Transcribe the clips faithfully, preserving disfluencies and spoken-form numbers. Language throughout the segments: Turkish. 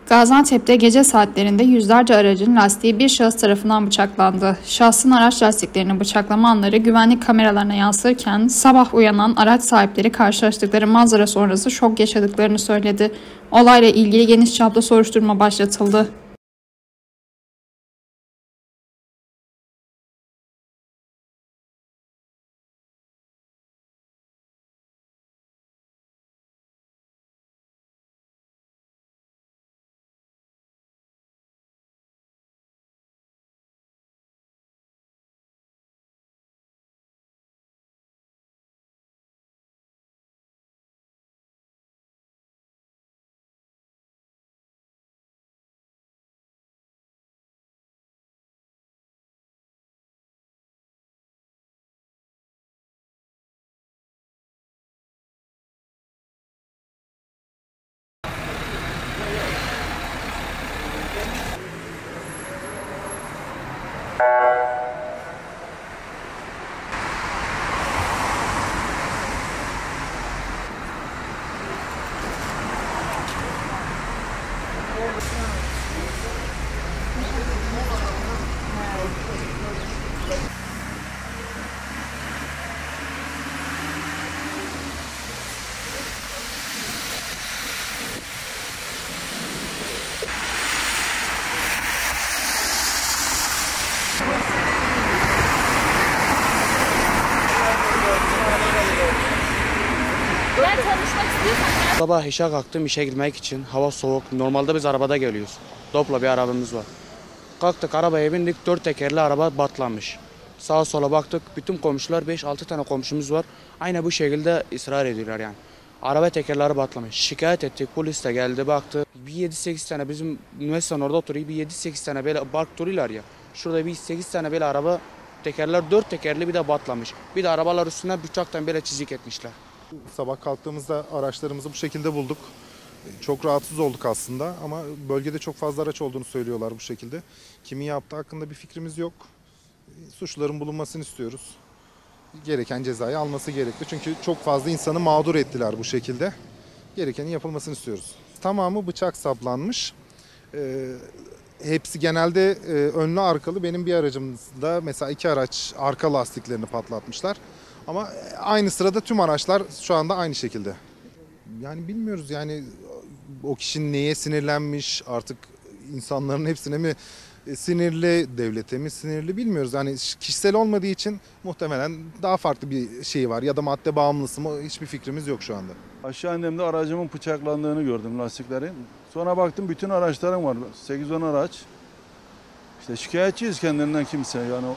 Gaziantep'te gece saatlerinde yüzlerce aracın lastiği bir şahıs tarafından bıçaklandı. Şahsın araç lastiklerini bıçaklama anları güvenlik kameralarına yansırken sabah uyanan araç sahipleri karşılaştıkları manzara sonrası şok yaşadıklarını söyledi. Olayla ilgili geniş çaplı soruşturma başlatıldı. Sabah işe kalktım işe gitmek için. Hava soğuk. Normalde biz arabada geliyoruz. Dopla bir arabamız var. Kalktık arabaya bindik. Dört tekerli araba batlamış. Sağa sola baktık. Bütün komşular beş altı tane komşumuz var. Aynı bu şekilde ısrar ediyorlar yani. Araba tekerleri batlamış. Şikayet ettik. Polis de geldi baktı. Bir yedi sekiz tane bizim üniversitenin orada oturuyor. Bir yedi sekiz tane böyle park duruyorlar ya. Şurada bir sekiz tane böyle araba tekerler dört tekerli bir de batlamış. Bir de arabalar üstüne bıçaktan böyle çizik etmişler. Sabah kalktığımızda araçlarımızı bu şekilde bulduk. Çok rahatsız olduk aslında ama bölgede çok fazla araç olduğunu söylüyorlar bu şekilde. Kimin yaptığı hakkında bir fikrimiz yok. Suçluların bulunmasını istiyoruz. Gereken cezayı alması gerekli. Çünkü çok fazla insanı mağdur ettiler bu şekilde. Gerekenin yapılmasını istiyoruz. Tamamı bıçak saplanmış. Ee, hepsi genelde e, önlü arkalı. Benim bir aracımda mesela iki araç arka lastiklerini patlatmışlar. Ama aynı sırada tüm araçlar şu anda aynı şekilde. Yani bilmiyoruz yani o kişi neye sinirlenmiş, artık insanların hepsine mi sinirli, devlete mi sinirli bilmiyoruz. Yani kişisel olmadığı için muhtemelen daha farklı bir şey var ya da madde bağımlısı mı hiçbir fikrimiz yok şu anda. Aşağı indiğimde aracımın bıçaklandığını gördüm, lastiklerin. Sonra baktım bütün araçlarım var, sekiz on araç. İşte şikayetçiyiz kendinden kimse yani.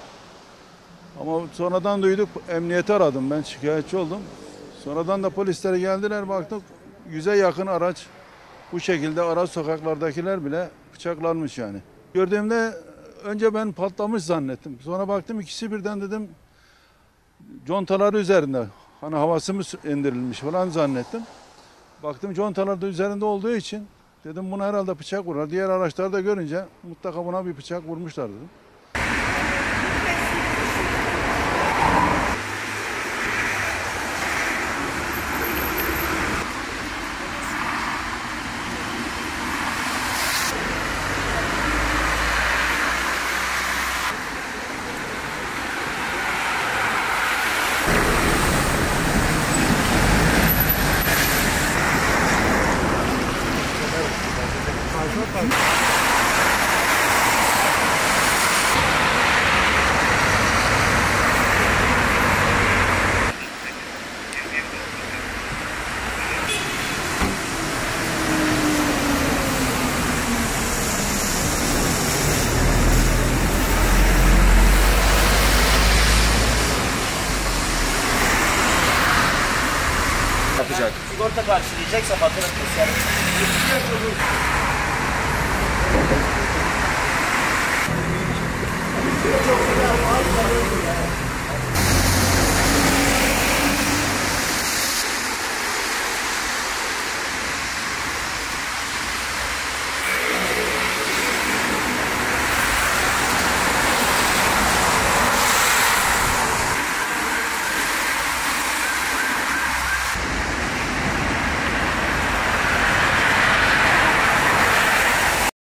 Ama sonradan duyduk, emniyete aradım, ben şikayetçi oldum. Sonradan da polisler geldiler, baktık yüze yakın araç bu şekilde ara sokaklardakiler bile bıçaklanmış yani. Gördüğümde önce ben patlamış zannettim. Sonra baktım ikisi birden dedim contaları üzerinde. Hani havası mı indirilmiş falan zannettim. Baktım contalar da üzerinde olduğu için dedim buna herhalde bıçak vurur. Diğer araçları da görünce mutlaka buna bir bıçak vurmuşlar dedim. Yapacak. Sigorta karşılayacaksa fatura keser.